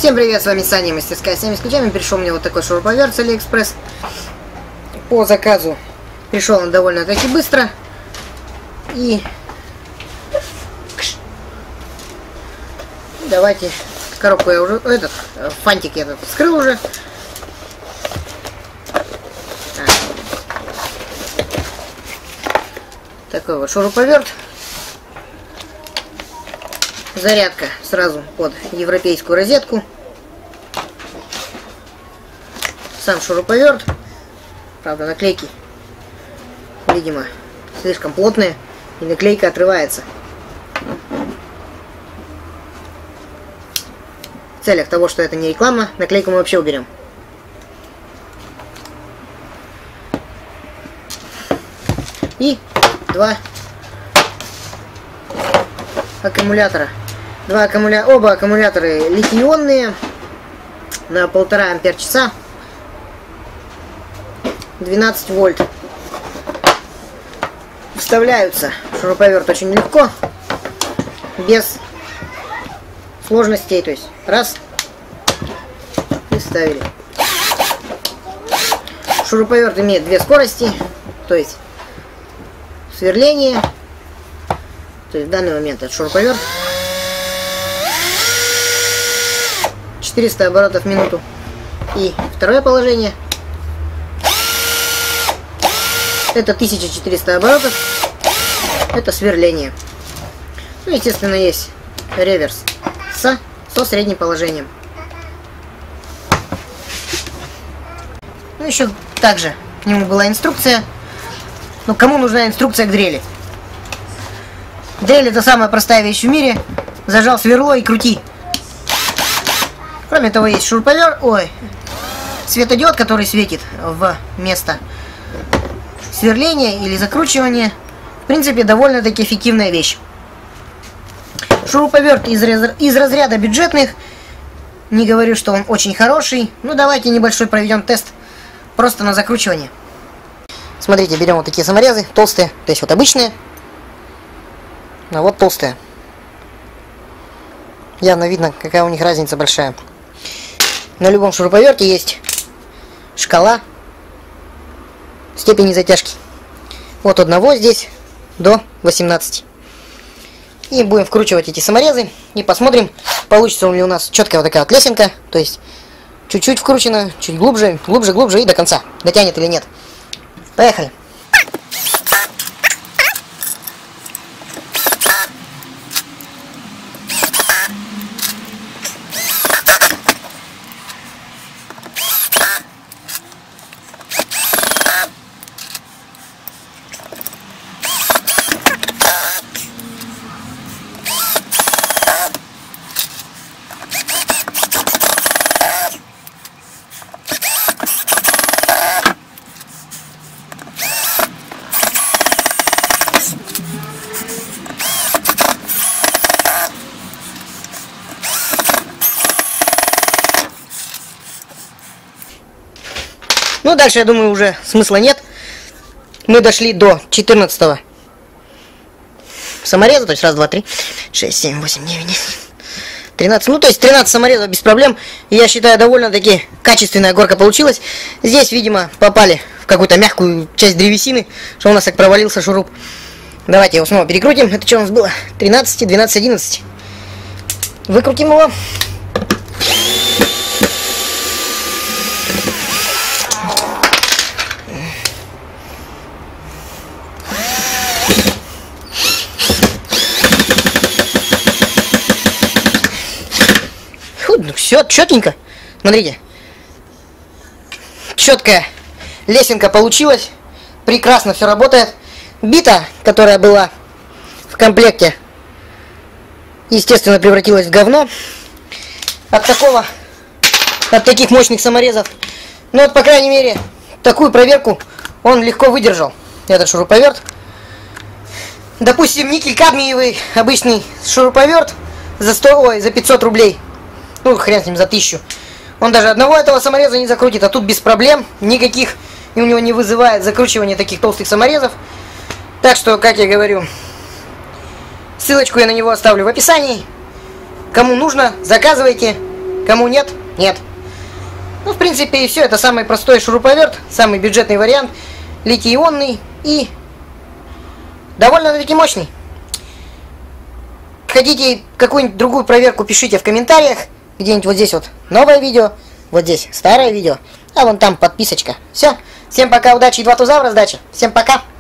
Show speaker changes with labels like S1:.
S1: Всем привет, с вами Саня, мастерская 7 ключами. Пришел мне вот такой шуруповерт с Алиэкспресс. По заказу пришел он довольно-таки быстро. И давайте, коробку я уже, фантик я тут вскрыл уже. Такой вот шуруповерт. Зарядка сразу под европейскую розетку. Сам шуруповерт. Правда, наклейки, видимо, слишком плотные, и наклейка отрывается. В целях того, что это не реклама, наклейку мы вообще уберем. И два аккумулятора. Оба аккумуляторы литий-ионные на 1,5 ампер-часа, 12 вольт. Вставляются в шуруповерт очень легко, без сложностей. То есть раз и вставили. Шуруповерт имеет две скорости, то есть сверление. То есть в данный момент это шуруповерт 400 оборотов в минуту. И второе положение это 1400 оборотов. Это сверление. Ну, естественно, есть реверс со средним положением. Ну, еще также к нему была инструкция. Ну, кому нужна инструкция к дрели? Дрель — это самая простая вещь в мире. Зажал сверло и крути. Кроме того, есть шуруповерт, светодиод, который светит в место сверления или закручивания. В принципе, довольно-таки эффективная вещь. Шуруповерт из разряда бюджетных. Не говорю, что он очень хороший. Ну, давайте небольшой проведем тест просто на закручивание. Смотрите, берем вот такие саморезы, толстые, то есть вот обычные. А вот толстые. Явно видно, какая у них разница большая. На любом шуруповерте есть шкала степени затяжки. От 1 здесь до 18. И будем вкручивать эти саморезы и посмотрим, получится ли у нас четкая вот такая вот лесенка. То есть чуть-чуть вкручено, чуть глубже, глубже и до конца. Дотянет или нет. Поехали. Ну, дальше, я думаю, уже смысла нет. Мы дошли до 14-го самореза, то есть раз, два, три, 6, 7, 8, 9, 10, 13. Ну, то есть 13 саморезов без проблем. Я считаю, довольно-таки качественная горка получилась. Здесь, видимо, попали в какую-то мягкую часть древесины, что у нас так провалился шуруп. Давайте его снова перекрутим. Это что у нас было? 13, 12, 11. Выкрутим его. Все четенько. Смотрите. Четкая лесенка получилась. Прекрасно все работает. Бита, которая была в комплекте, естественно, превратилась в говно. От таких мощных саморезов. Но вот, по крайней мере, такую проверку он легко выдержал. Этот шуруповерт. Допустим, никель-кадмиевый обычный шуруповерт за 500 рублей. Ну, хрен с ним, за 1000. Он даже одного этого самореза не закрутит, а тут без проблем никаких. И у него не вызывает закручивание таких толстых саморезов. Так что, как я говорю, ссылочку я на него оставлю в описании. Кому нужно, заказывайте. Кому нет? Нет. Ну, в принципе, и все. Это самый простой шуруповерт, самый бюджетный вариант, литий-ионный и довольно-таки мощный. Хотите какую-нибудь другую проверку, пишите в комментариях. Где-нибудь вот здесь вот новое видео, вот здесь старое видео, а вон там подписочка. Все. Всем пока, удачи и два туза в раздаче. Всем пока.